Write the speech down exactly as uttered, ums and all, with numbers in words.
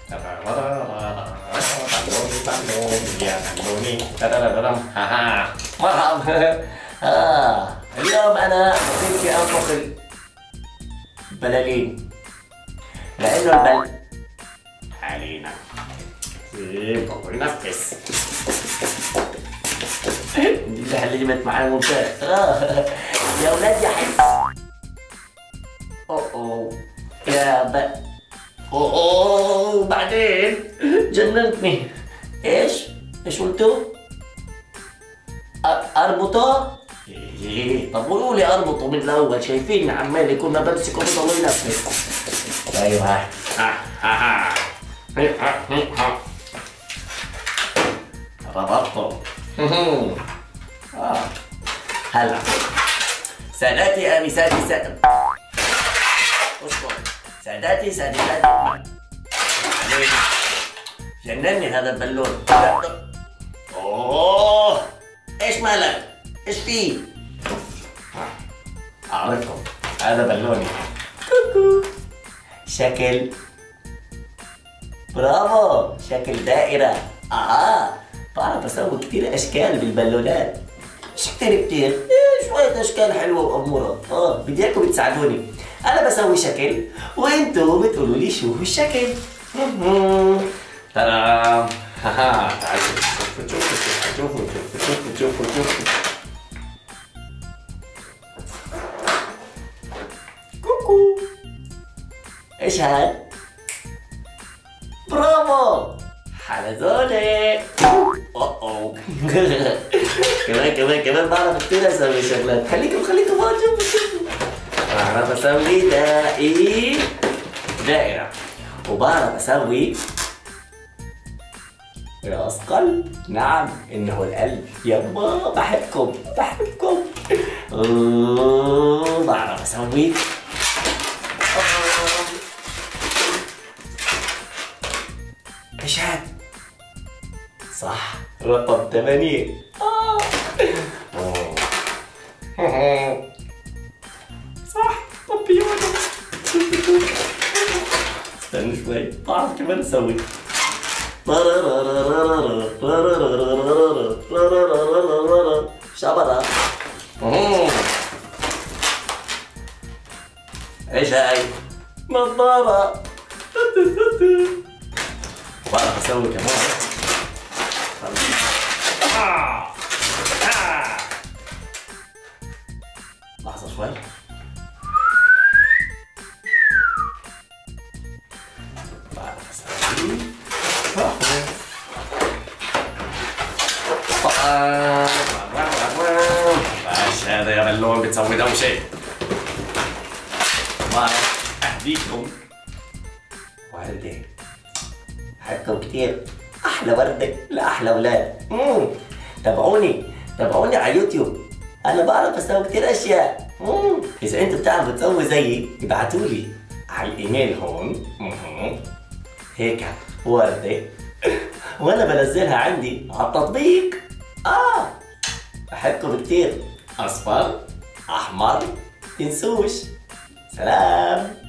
بلوني يا بلوني. ها مرحبا. آه اليوم أنا بدي أنفخ البلالين لأنه البل علينا بقول ينفس. دي اللي جبت معانا ممتاز. آه يا ولاد يا حلو. أوه أوه يا ب أوه أوه بعدين جننتني. إيش؟ إيش قلتوا؟ أربطه؟ إيه طب قولوا لي أربطه من الأول. شايفين عمالي كنا بمسكه بضل ينفس. أيوه ها ها ها ربطته. آه هلا سادتي أنساتي سادتي اسكت سادتي سادتي. جنني هذا البالون. اوه ايش مالك؟ ايش فيه؟ اعرفه هذا بالوني. كوكو شكل برافو شكل دائرة. اه بعرف اسوي كثير اشكال بالبالونات. مش كثير كثير شوية اشكال حلوة وامورة. اه بدي اياكم تساعدوني. انا بسوي شكل وانتوا بتقولوا لي شو هو الشكل. ترام ها تعالوا شوفوا شوفوا شوفوا شوفوا شوفوا شوفوا. كوكو ايش هاد؟ برافو حلزونة. اوه اوه كمان كمان كمان بعرف كثير اسوي شغلات. خليكم خليكم هون شوفوا شوفوا. بعرف اسوي دائرة دائرة وبعرف اسوي راس قلب. نعم انه القلب. يما بحبكم بحبكم. أوه بعرف اسوي ايش هاد؟ صح رقم ثمانية. آه. صح طبيونة. استنى شوي بعرف كمان اسوي شبرا. ايش هاي؟ نظارة. بعرف اسوي كمان. لحظة شوي. بعرف اسوي باش هذا يا بلون بتسوي دوشة. بعرف اهديكم وردة. بحبكم كتير. احلى وردة لاحلى اولاد. امم تابعوني تابعوني على يوتيوب. انا بعرف اسوي كتير اشياء. امم اذا انتوا بتعرفوا تسوي زيي ابعتولي على الايميل هون. امم هيك وردة وانا بنزلها عندي على التطبيق. اه بحبكم كتير. اصفر احمر تنسوش. سلام.